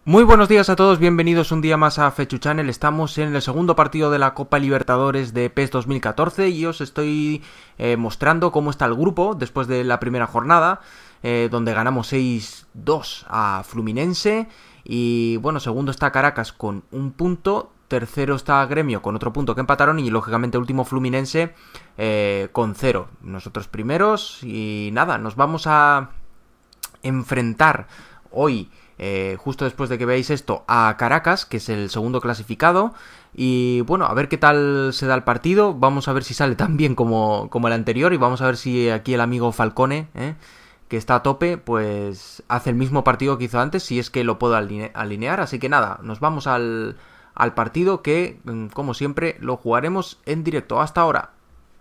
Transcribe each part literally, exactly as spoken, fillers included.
Muy buenos días a todos, bienvenidos un día más a Fechu Channel. Estamos en el segundo partido de la Copa Libertadores de PES dos mil catorce y os estoy eh, mostrando cómo está el grupo después de la primera jornada, eh, donde ganamos seis dos a Fluminense. Y bueno, segundo está Caracas con un punto, tercero está Gremio con otro punto que empataron y lógicamente último Fluminense eh, con cero. Nosotros primeros y nada, nos vamos a enfrentar hoy, eh, justo después de que veáis esto, a Caracas, que es el segundo clasificado. Y bueno, a ver qué tal se da el partido. Vamos a ver si sale tan bien como, como el anterior. Y vamos a ver si aquí el amigo Falcone, eh, que está a tope, pues hace el mismo partido que hizo antes, si es que lo puedo aline- alinear. Así que nada, nos vamos al, al partido que, como siempre, lo jugaremos en directo. Hasta ahora.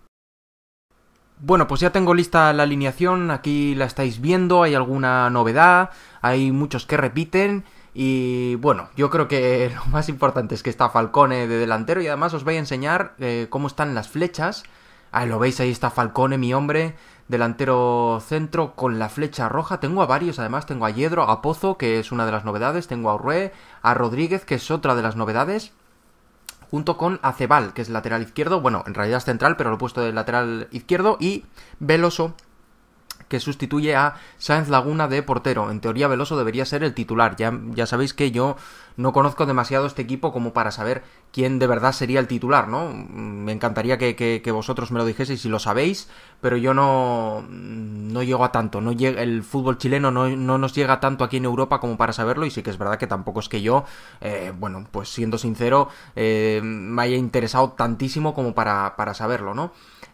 Bueno, pues ya tengo lista la alineación, aquí la estáis viendo, hay alguna novedad, hay muchos que repiten y bueno, yo creo que lo más importante es que está Falcone de delantero y además os voy a enseñar eh, cómo están las flechas. Ahí lo veis, ahí está Falcone, mi hombre, delantero centro con la flecha roja. Tengo a varios, además tengo a Yedro, a Pozo, que es una de las novedades, tengo a Urré, a Rodríguez, que es otra de las novedades, junto con Acebal, que es lateral izquierdo, bueno, en realidad es central, pero lo he puesto de lateral izquierdo, y Veloso, que sustituye a Sáenz Laguna de portero. En teoría Veloso debería ser el titular. Ya, ya sabéis que yo no conozco demasiado este equipo como para saber quién de verdad sería el titular, ¿no? Me encantaría que, que, que vosotros me lo dijeseis si lo sabéis, pero yo no, no llego a tanto. No llega, el fútbol chileno no, no nos llega tanto aquí en Europa como para saberlo, y sí que es verdad que tampoco es que yo, eh, bueno, pues siendo sincero, eh, me haya interesado tantísimo como para, para saberlo, ¿no?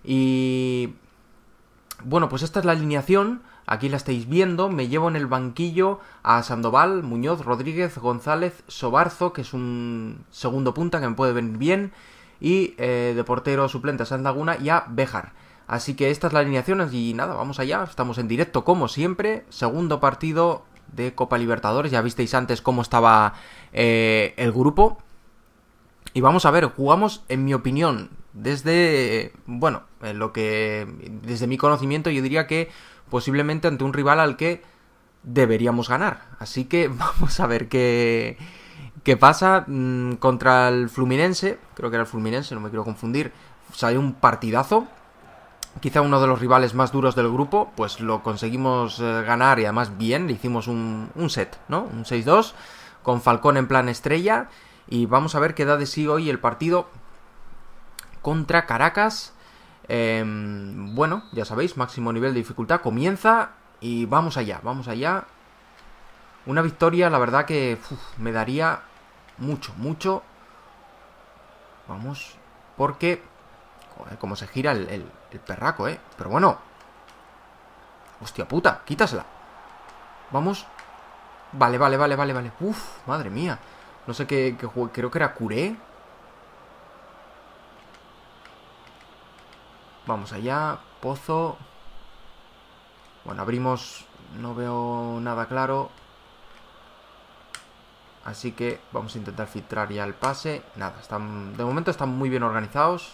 Y bueno, pues esta es la alineación, aquí la estáis viendo. Me llevo en el banquillo a Sandoval, Muñoz, Rodríguez, González, Sobarzo, que es un segundo punta que me puede venir bien, y eh, de portero suplente a Sanz Laguna y a Béjar. Así que esta es la alineación y nada, vamos allá, estamos en directo como siempre, segundo partido de Copa Libertadores, ya visteis antes cómo estaba eh, el grupo. Y vamos a ver, jugamos, en mi opinión, desde, bueno, en lo que, desde mi conocimiento, yo diría que posiblemente ante un rival al que deberíamos ganar. Así que vamos a ver qué, qué pasa mmm, contra el Fluminense. Creo que era el Fluminense, no me quiero confundir. Salió un partidazo. Quizá uno de los rivales más duros del grupo, pues lo conseguimos eh, ganar y además bien. Le hicimos un, un set, ¿no? Un seis dos con Falcón en plan estrella. Y vamos a ver qué da de sí hoy el partido contra Caracas. Eh, bueno, ya sabéis, máximo nivel de dificultad. Comienza y vamos allá, vamos allá. Una victoria, la verdad que uf, me daría mucho, mucho. Vamos, porque joder, cómo se gira el, el, el perraco, ¿eh? Pero bueno. Hostia puta, quítasela. Vamos. Vale, vale, vale, vale, vale. Uf, madre mía. No sé qué, qué juego, creo que era Curé. Vamos allá, Pozo. Bueno, abrimos, no veo nada claro. Así que vamos a intentar filtrar ya el pase. Nada, están, de momento están muy bien organizados.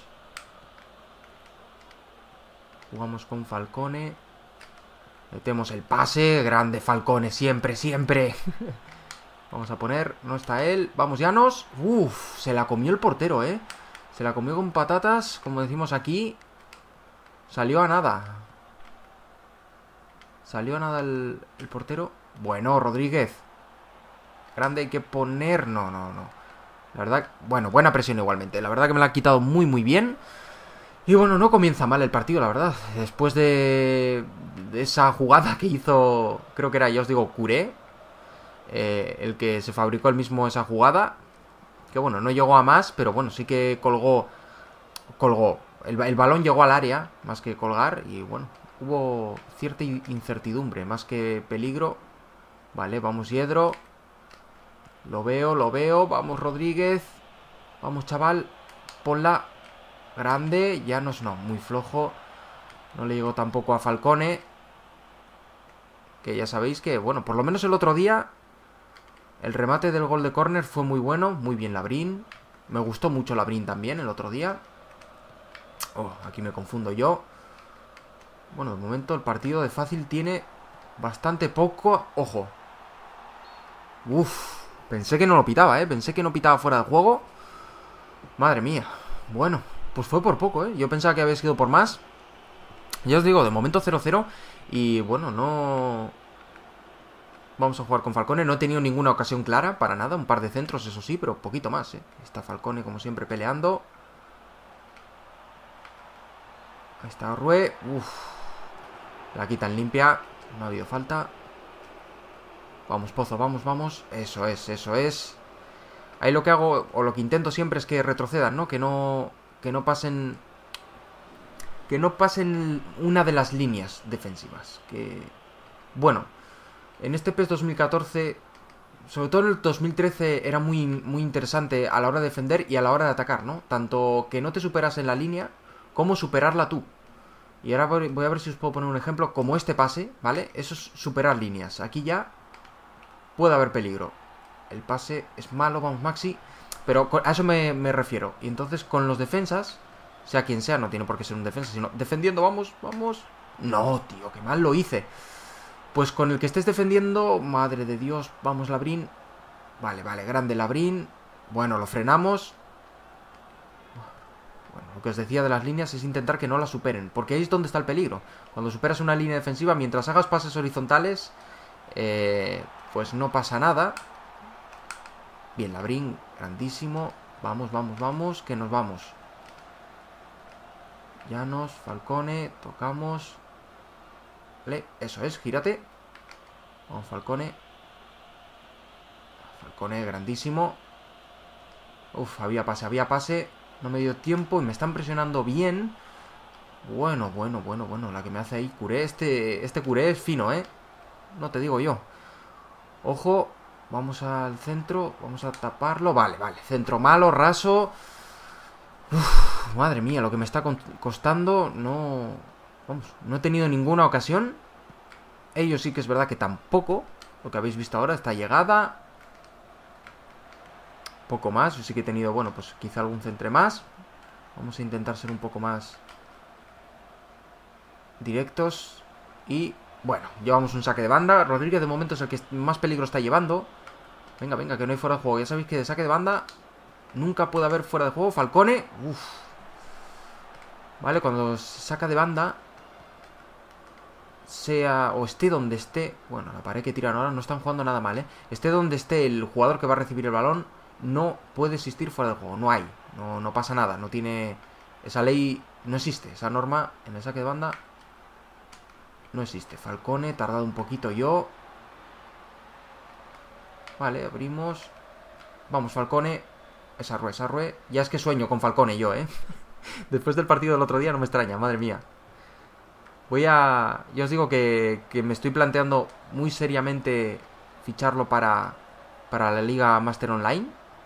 Jugamos con Falcone. Metemos el pase, grande Falcone, siempre, siempre. Vamos a poner, no está él. Vamos, Llanos. Uff, se la comió el portero, eh. Se la comió con patatas, como decimos aquí. Salió a nada. Salió a nada el, el portero. Bueno, Rodríguez. Grande, hay que poner... No, no, no. La verdad, bueno, buena presión igualmente. La verdad que me la ha quitado muy, muy bien. Y bueno, no comienza mal el partido, la verdad. Después de, de esa jugada que hizo, creo que era, ya os digo, Curé. Eh, el que se fabricó el mismo esa jugada. Que bueno, no llegó a más, pero bueno, sí que colgó. Colgó. El, el balón llegó al área, más que colgar. Y bueno, hubo cierta incertidumbre, más que peligro. Vale, vamos Yedro. Lo veo, lo veo. Vamos Rodríguez. Vamos chaval. Ponla. Grande. Ya no es no, muy flojo. No le llegó tampoco a Falcone. Que ya sabéis que, bueno, por lo menos el otro día el remate del gol de córner fue muy bueno. Muy bien Labrín. Me gustó mucho Labrín también el otro día. Oh, aquí me confundo yo. Bueno, de momento el partido de fácil tiene bastante poco. Ojo. Uff. Pensé que no lo pitaba, ¿eh? Pensé que no pitaba fuera de juego. Madre mía. Bueno, pues fue por poco, ¿eh? Yo pensaba que había sido por más. Ya os digo, de momento cero cero. Y bueno, no... Vamos a jugar con Falcone. No he tenido ninguna ocasión clara, para nada. Un par de centros, eso sí, pero poquito más, ¿eh? Está Falcone, como siempre, peleando. Ahí está Rue. Uf. La quitan limpia. No ha habido falta. Vamos, Pozo, vamos, vamos. Eso es, eso es. Ahí lo que hago, o lo que intento siempre es que retrocedan, ¿no? Que no... Que no pasen... Que no pasen una de las líneas defensivas. Que... Bueno... En este PES dos mil catorce, sobre todo en el dos mil trece, era muy, muy interesante a la hora de defender y a la hora de atacar, ¿no? Tanto que no te superas en la línea, como superarla tú. Y ahora voy a ver si os puedo poner un ejemplo, como este pase, ¿vale? Eso es superar líneas. Aquí ya puede haber peligro. El pase es malo, vamos, Maxi. Pero a eso me, me refiero. Y entonces con los defensas, sea quien sea, no tiene por qué ser un defensa, sino defendiendo, vamos, vamos. No, tío, qué mal lo hice. Pues con el que estés defendiendo, madre de Dios, vamos Labrín. Vale, vale, grande Labrín. Bueno, lo frenamos. Bueno, lo que os decía de las líneas es intentar que no las superen, porque ahí es donde está el peligro. Cuando superas una línea defensiva, mientras hagas pases horizontales, eh, pues no pasa nada. Bien, Labrín, grandísimo. Vamos, vamos, vamos, que nos vamos. Llanos, Falcone, tocamos... Vale, eso es, gírate. Vamos, Falcone. Falcone, grandísimo. Uf, había pase, había pase. No me dio tiempo y me están presionando bien. Bueno, bueno, bueno, bueno. La que me hace ahí Curé. Este, este Curé es fino, ¿eh? No te digo yo. Ojo, vamos al centro. Vamos a taparlo. Vale, vale. Centro malo, raso. Uf, madre mía, lo que me está costando. No... Vamos, no he tenido ninguna ocasión. Ellos sí que es verdad que tampoco. Lo que habéis visto ahora, esta llegada. Poco más, yo sí que he tenido, bueno, pues quizá algún centre más. Vamos a intentar ser un poco más directos. Y, bueno, llevamos un saque de banda. Rodríguez de momento es el que más peligro está llevando. Venga, venga, que no hay fuera de juego. Ya sabéis que de saque de banda nunca puede haber fuera de juego. Falcone, uff. Vale, cuando se saca de banda, sea o esté donde esté, bueno, la pared que tiran ahora no están jugando nada mal, ¿eh? Esté donde esté el jugador que va a recibir el balón, no puede existir fuera del juego, no hay, no, no pasa nada, no tiene, esa ley no existe, esa norma en el saque de banda no existe. Falcone, tardado un poquito yo. Vale, abrimos. Vamos, Falcone, esa Rue, esa Rue, ya es que sueño con Falcone yo, ¿eh? Después del partido del otro día no me extraña, madre mía. Voy a... Ya os digo que, que me estoy planteando muy seriamente ficharlo para, para la Liga Master Online.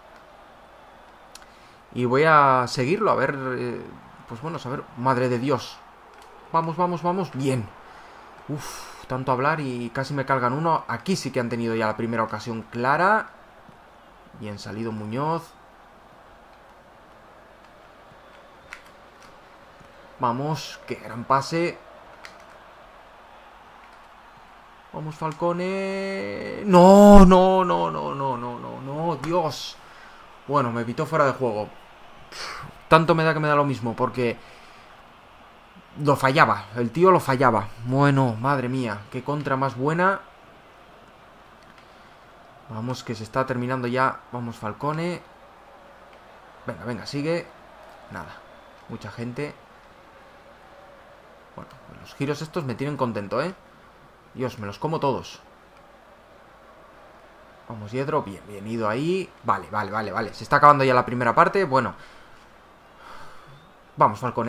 Y voy a seguirlo, a ver... Eh, pues bueno, a ver... Madre de Dios. Vamos, vamos, vamos. Bien. Uf, tanto hablar y casi me cargan uno. Aquí sí que han tenido ya la primera ocasión clara. Bien salido Muñoz. Vamos, qué gran pase. Vamos, Falcone. No, no, no, no, no, no, no, no, Dios. Bueno, me pitó fuera de juego. Tanto me da que me da lo mismo, porque lo fallaba, el tío lo fallaba. Bueno, madre mía, qué contra más buena. Vamos, que se está terminando ya. Vamos, Falcone. Venga, venga, sigue. Nada, mucha gente. Bueno, los giros estos me tienen contento, ¿eh? Dios, me los como todos. Vamos, Yedro, bien, bien ido ahí. Vale, vale, vale, vale. Se está acabando ya la primera parte, bueno. Vamos, Falcone.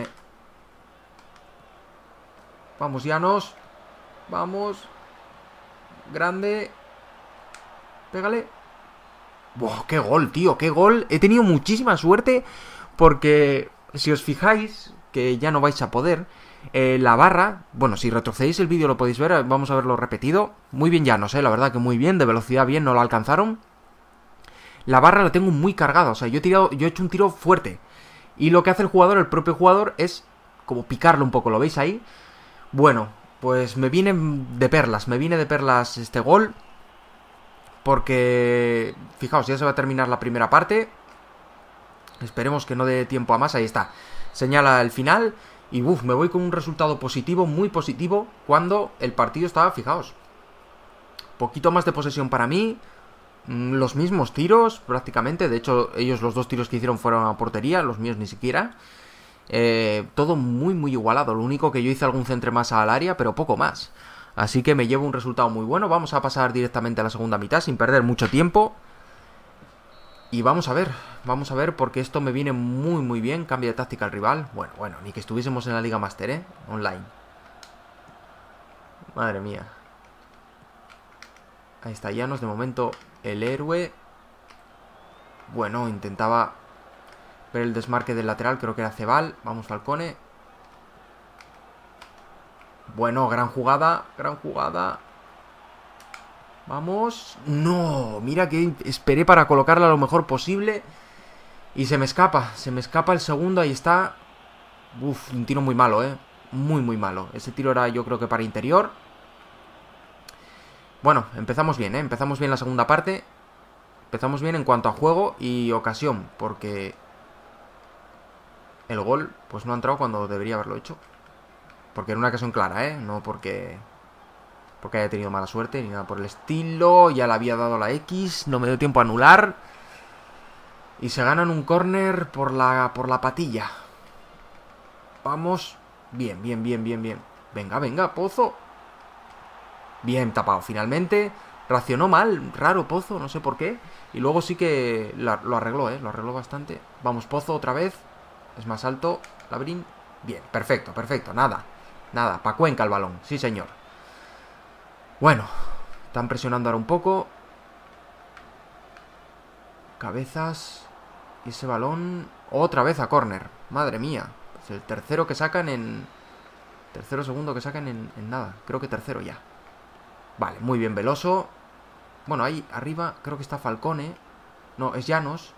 Vamos, Llanos. Vamos. Grande. Pégale. ¡Buah, qué gol, tío! ¡Qué gol! He tenido muchísima suerte porque, si os fijáis, que ya no vais a poder... Eh, la barra, bueno, si retrocedéis el vídeo lo podéis ver, vamos a verlo repetido. Muy bien Llanos, eh, la verdad que muy bien, de velocidad bien, no lo alcanzaron. La barra la tengo muy cargada, o sea, yo he tirado, yo he hecho un tiro fuerte. Y lo que hace el jugador, el propio jugador, es como picarlo un poco, ¿lo veis ahí? Bueno, pues me viene de perlas, me viene de perlas este gol. Porque, fijaos, ya se va a terminar la primera parte. Esperemos que no dé tiempo a más. Ahí está. Señala el final. Y uff, me voy con un resultado positivo, muy positivo, cuando el partido estaba, fijaos, poquito más de posesión para mí. Los mismos tiros, prácticamente. De hecho, ellos los dos tiros que hicieron fueron a portería. Los míos ni siquiera. Eh, todo muy, muy igualado. Lo único que yo hice algún centre más al área, pero poco más. Así que me llevo un resultado muy bueno. Vamos a pasar directamente a la segunda mitad sin perder mucho tiempo. Y vamos a ver, vamos a ver, porque esto me viene muy, muy bien. Cambio de táctica al rival. Bueno, bueno, ni que estuviésemos en la Liga Master, ¿eh? Online. Madre mía. Ahí está Llanos, de momento el héroe. Bueno, intentaba ver el desmarque del lateral, creo que era Cebal. Vamos, Falcone. Bueno, gran jugada, gran jugada. Vamos. No, mira que esperé para colocarla lo mejor posible. Y se me escapa, se me escapa el segundo, ahí está. Uf, un tiro muy malo, eh. Muy, muy malo. Ese tiro era yo creo que para interior. Bueno, empezamos bien, eh. Empezamos bien la segunda parte. Empezamos bien en cuanto a juego y ocasión. Porque el gol, pues no ha entrado cuando debería haberlo hecho. Porque era una ocasión clara, eh. No porque... porque haya tenido mala suerte ni nada por el estilo. Ya le había dado la X. No me dio tiempo a anular. Y se ganan un córner por la, por la patilla. Vamos. Bien, bien, bien, bien, bien. Venga, venga, Pozo. Bien tapado, finalmente. Racionó mal, raro Pozo, no sé por qué. Y luego sí que la, lo arregló, eh. Lo arregló bastante. Vamos, Pozo otra vez. Es más alto. Labrín. Bien, perfecto, perfecto. Nada, nada. Pa' Cuenca el balón. Sí, señor. Bueno, están presionando ahora un poco. Cabezas. Y ese balón otra vez a córner. Madre mía. Es el tercero que sacan en... Tercero segundo que sacan en, en nada. Creo que tercero ya. Vale, muy bien Veloso. Bueno, ahí arriba creo que está Falcone. No, es Llanos.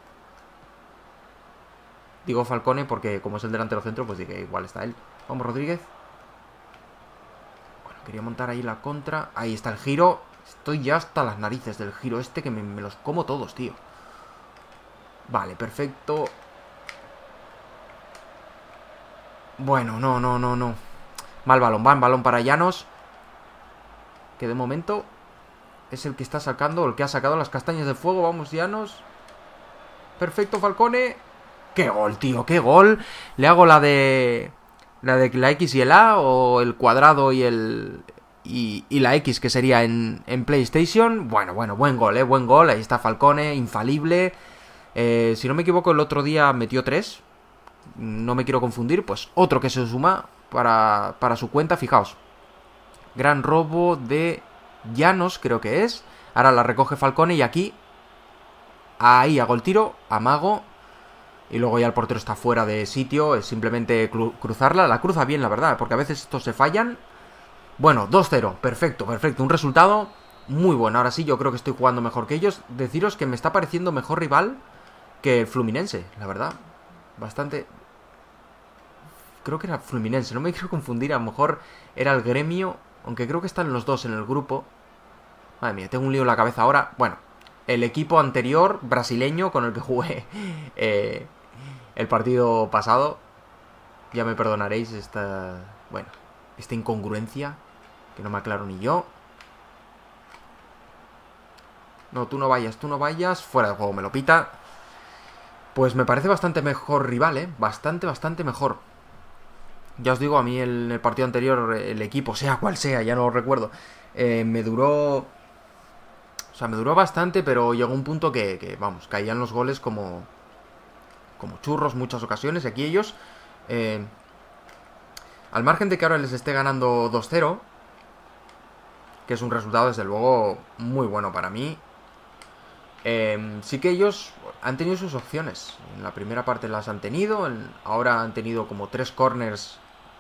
Digo Falcone porque como es el delantero centro, pues digo, igual está él. Vamos, Rodríguez. Bueno, quería montar ahí la contra. Ahí está el giro. Estoy ya hasta las narices del giro este, que me, me los como todos, tío. Vale, perfecto. Bueno, no, no, no, no. Mal balón, va, balón para Llanos. Que de momento es el que está sacando, el que ha sacado las castañas de fuego. Vamos, Llanos. Perfecto, Falcone. ¡Qué gol, tío! ¡Qué gol! Le hago la de... La de la X y el A, o el cuadrado y el... Y, y la X, que sería en, en PlayStation. Bueno, bueno, buen gol, eh, buen gol. Ahí está Falcone, infalible. Eh, si no me equivoco, el otro día metió tres. No me quiero confundir, pues otro que se suma para, para su cuenta, fijaos. Gran robo de Llanos, creo que es. Ahora la recoge Falcone y aquí... Ahí hago el tiro, amago. Y luego ya el portero está fuera de sitio. Es simplemente cru cruzarla. La cruza bien, la verdad, porque a veces estos se fallan. Bueno, dos cero, perfecto, perfecto. Un resultado muy bueno. Ahora sí, yo creo que estoy jugando mejor que ellos. Deciros que me está pareciendo mejor rival que el Fluminense, la verdad. Bastante... Creo que era Fluminense, no me quiero confundir. A lo mejor era el Gremio, aunque creo que están los dos en el grupo. Madre mía, tengo un lío en la cabeza ahora. Bueno, el equipo anterior, brasileño, con el que jugué eh, el partido pasado. Ya me perdonaréis esta... Bueno, esta incongruencia, que no me aclaro ni yo. No, tú no vayas, tú no vayas. Fuera de juego, me lo pita. Pues me parece bastante mejor rival, ¿eh? Bastante, bastante mejor. Ya os digo, a mí el, el partido anterior, el equipo, sea cual sea, ya no lo recuerdo, eh, me duró... O sea, me duró bastante, pero llegó un punto que, que, vamos, caían los goles como... Como churros muchas ocasiones. Y aquí ellos... Eh, al margen de que ahora les esté ganando dos cero, que es un resultado, desde luego, muy bueno para mí. Eh, sí que ellos han tenido sus opciones. En la primera parte las han tenido. En, ahora han tenido como tres corners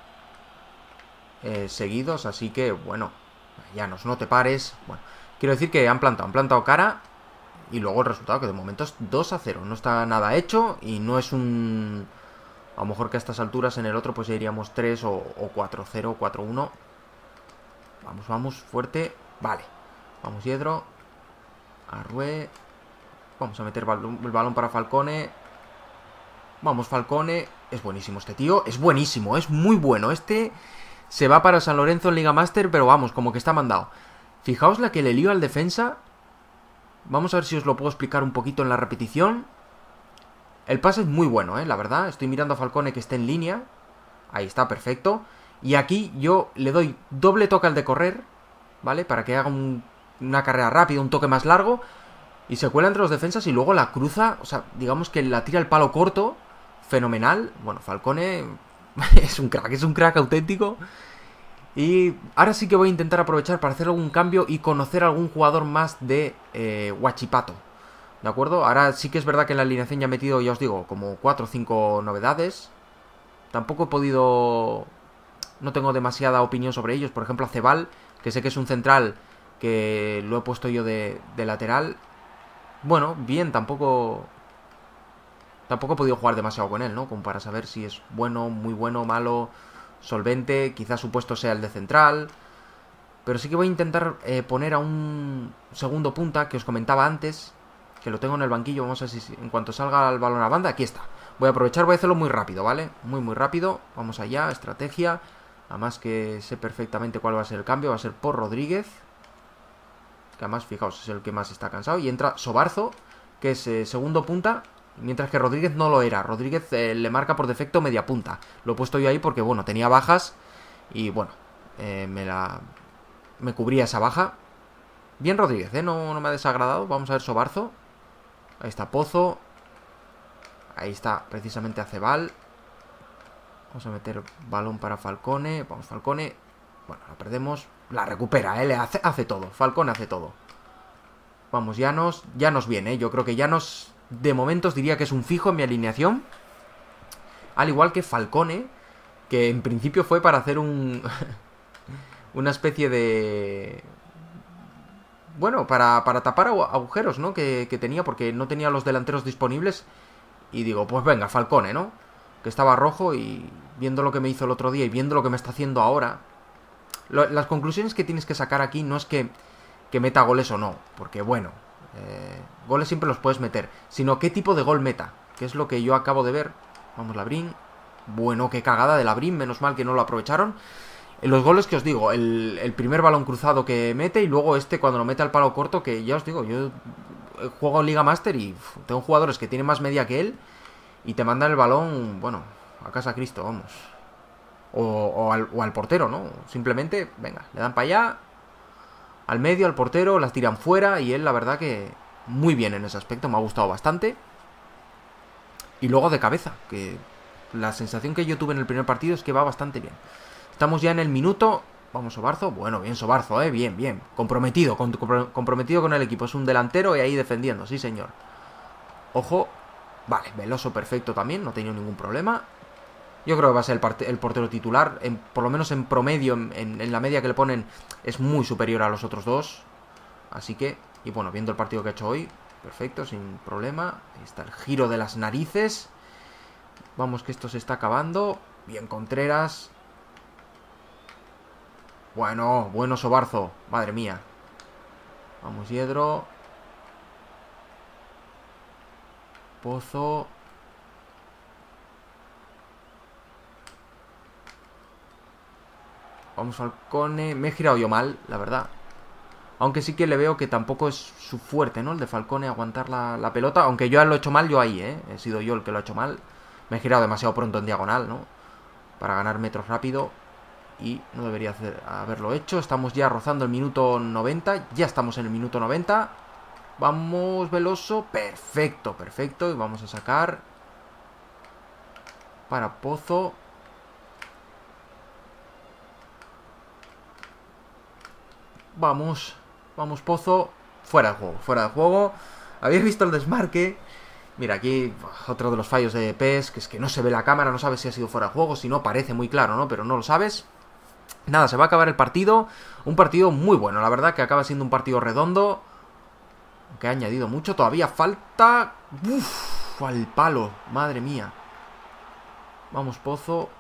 eh, seguidos. Así que, bueno, Llanos, no te pares. Bueno, quiero decir que han plantado, han plantado cara. Y luego el resultado, que de momento es dos a cero. No está nada hecho y no es un... A lo mejor que a estas alturas en el otro pues ya iríamos tres o, o cuatro cero, cuatro uno. Vamos, vamos, fuerte. Vale. Vamos, Yedro. Arrué. Vamos a meter el balón para Falcone. Vamos, Falcone. Es buenísimo este tío. Es buenísimo, es muy bueno. Este se va para San Lorenzo en Liga Master, pero vamos, como que está mandado. Fijaos la que le lío al defensa. Vamos a ver si os lo puedo explicar un poquito en la repetición. El pase es muy bueno, eh, la verdad. Estoy mirando a Falcone que esté en línea. Ahí está, perfecto. Y aquí yo le doy doble toque al de correr, ¿vale? Para que haga un, una carrera rápida, un toque más largo. Y se cuela entre los defensas y luego la cruza. O sea, digamos que la tira el palo corto. Fenomenal. Bueno, Falcone es un crack, es un crack auténtico. Y ahora sí que voy a intentar aprovechar para hacer algún cambio y conocer a algún jugador más de eh, Huachipato. ¿De acuerdo? Ahora sí que es verdad que en la alineación ya he metido, ya os digo, como cuatro o cinco novedades. Tampoco he podido... No tengo demasiada opinión sobre ellos. Por ejemplo, a Cebal, que sé que es un central que lo he puesto yo de, de lateral. Bueno, bien, tampoco... Tampoco he podido jugar demasiado con él, ¿no? Como para saber si es bueno, muy bueno, malo, solvente. Quizás su puesto sea el de central. Pero sí que voy a intentar eh, poner a un segundo punta que os comentaba antes, que lo tengo en el banquillo. Vamos a ver si en cuanto salga el balón a banda. Aquí está. Voy a aprovechar, voy a hacerlo muy rápido, ¿vale? Muy, muy rápido. Vamos allá, estrategia. Además que sé perfectamente cuál va a ser el cambio. Va a ser por Rodríguez, que además, fijaos, es el que más está cansado. Y entra Sobarzo, que es eh, segundo punta, mientras que Rodríguez no lo era. Rodríguez eh, le marca por defecto media punta. Lo he puesto yo ahí porque, bueno, tenía bajas y, bueno, eh, me la... me cubría esa baja. Bien Rodríguez, ¿eh? No, no me ha desagradado. Vamos a ver Sobarzo. Ahí está Pozo. Ahí está precisamente Acebal. Vamos a meter balón para Falcone. Vamos, Falcone. Bueno, la perdemos. La recupera, ¿eh? Le hace, hace todo. Falcone hace todo. Vamos, Llanos. Llanos viene, ¿eh? Yo creo que Llanos, de momentos, diría que es un fijo en mi alineación. Al igual que Falcone, que en principio fue para hacer un... una especie de... Bueno, para, para tapar agujeros, ¿no? Que, que tenía, porque no tenía los delanteros disponibles. Y digo, pues venga, Falcone, ¿no? Que estaba rojo y viendo lo que me hizo el otro día y viendo lo que me está haciendo ahora... Lo, las conclusiones que tienes que sacar aquí no es que, que meta goles o no, porque bueno, eh, goles siempre los puedes meter, sino qué tipo de gol meta, que es lo que yo acabo de ver. Vamos, Labrín. Bueno, qué cagada de Labrín, menos mal que no lo aprovecharon. En los goles que os digo, el, el primer balón cruzado que mete y luego este cuando lo mete al palo corto, que ya os digo, yo juego en Liga Master y uf, tengo jugadores que tienen más media que él y te mandan el balón, bueno, a casa Cristo, vamos. O, o, al, o al portero, ¿no? Simplemente, venga, le dan para allá, al medio, al portero, las tiran fuera y él, la verdad que muy bien en ese aspecto, me ha gustado bastante. Y luego de cabeza, que la sensación que yo tuve en el primer partido es que va bastante bien. Estamos ya en el minuto. Vamos, Sobarzo. Bueno, bien Sobarzo, eh. Bien, bien. Comprometido, con, comprometido con el equipo. Es un delantero y ahí defendiendo, sí señor. Ojo. Vale, Veloso perfecto también. No ha tenido ningún problema. Yo creo que va a ser el, el portero titular. En, por lo menos en promedio, en, en, en la media que le ponen, es muy superior a los otros dos. Así que, y bueno, viendo el partido que ha hecho hoy, perfecto, sin problema. Ahí está el giro de las narices. Vamos, que esto se está acabando. Bien Contreras. Bueno, bueno Sobarzo. Madre mía. Vamos, Yedro. Pozo. Vamos, Falcone. Me he girado yo mal, la verdad. Aunque sí que le veo que tampoco es su fuerte, ¿no? El de Falcone, aguantar la, la pelota. Aunque yo lo he hecho mal, yo ahí, ¿eh? He sido yo el que lo ha hecho mal. Me he girado demasiado pronto en diagonal, ¿no? Para ganar metros rápido. Y no debería hacer, haberlo hecho. Estamos ya rozando el minuto noventa. Ya estamos en el minuto noventa. Vamos, Veloso. Perfecto, perfecto. Y vamos a sacar para Pozo. Vamos, vamos Pozo. Fuera de juego, fuera de juego. ¿Habéis visto el desmarque? Mira, aquí otro de los fallos de P E S, que es que no se ve la cámara, no sabes si ha sido fuera de juego, si no parece muy claro, ¿no? Pero no lo sabes. Nada, se va a acabar el partido. Un partido muy bueno, la verdad que acaba siendo un partido redondo. Que ha añadido mucho, todavía falta... Uff, al palo, madre mía. Vamos, Pozo.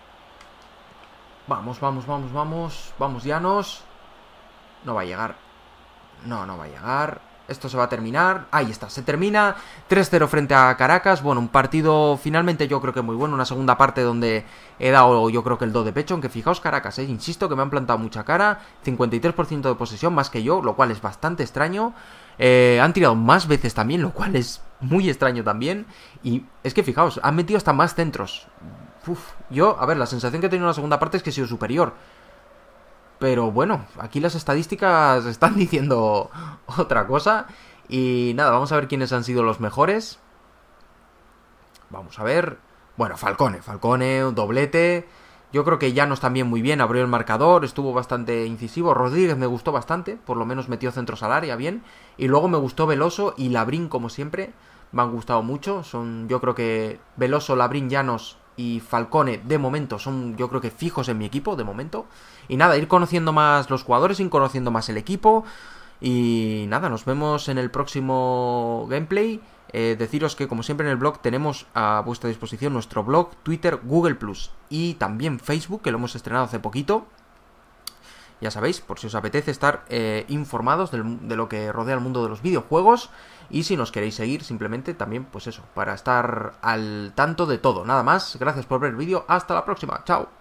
Vamos, vamos, vamos, vamos. Vamos, Llanos. No va a llegar. No, no va a llegar. Esto se va a terminar. Ahí está, se termina. tres cero frente a Caracas. Bueno, un partido finalmente yo creo que muy bueno. Una segunda parte donde he dado yo creo que el do de pecho. Aunque fijaos Caracas, ¿eh? Insisto que me han plantado mucha cara. cincuenta y tres por ciento de posesión más que yo, lo cual es bastante extraño. Eh, han tirado más veces también, lo cual es muy extraño también. Y es que fijaos, han metido hasta más centros. Uf, yo, a ver, la sensación que he tenido en la segunda parte es que he sido superior. Pero bueno, aquí las estadísticas están diciendo otra cosa. Y nada, vamos a ver quiénes han sido los mejores. Vamos a ver. Bueno, Falcone, Falcone, un doblete. Yo creo que Llanos también muy bien, abrió el marcador, estuvo bastante incisivo. Rodríguez me gustó bastante, por lo menos metió centros al área bien. Y luego me gustó Veloso y Labrín, como siempre. Me han gustado mucho. Son, yo creo que Veloso, Labrín, Llanos y Falcone, de momento, son yo creo que fijos en mi equipo, de momento. Y nada, ir conociendo más los jugadores, ir conociendo más el equipo. Y nada, nos vemos en el próximo gameplay. Eh, deciros que como siempre en el blog tenemos a vuestra disposición nuestro blog, Twitter, Google plus y también Facebook, que lo hemos estrenado hace poquito. Ya sabéis, por si os apetece estar eh, informados del, de lo que rodea el mundo de los videojuegos. Y si nos queréis seguir, simplemente también, pues eso, para estar al tanto de todo. Nada más, gracias por ver el vídeo, hasta la próxima, chao.